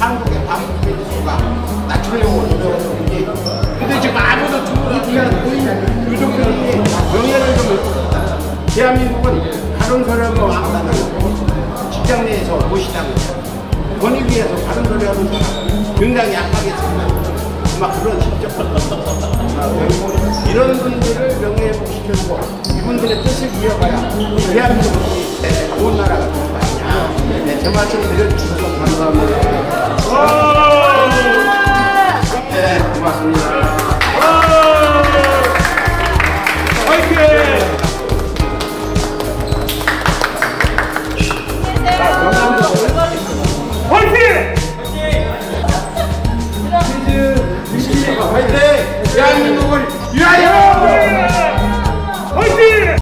한국의 반국민 수가 낮추려고 노력하는 게 근데 지금 아무도 주목하지 유족들이 명예를 좀 얻었다. 대한민국은 다른 사람과 왕따는 직장 내에서 무시당하고 권익위에서 다른 소리 하는 사람 굉장히 약하겠습니다. 아마 그런 직접 이런 분들을 명예회복시켜주고 이분들의 뜻을 이어가야 대한민국이 좋은 나라가 되는 거 아니냐. 네, 제 말씀 드려주셔서 감사합니다. 네, 고맙습니다. 화이팅! 화이팅! 대한민국을 위하여!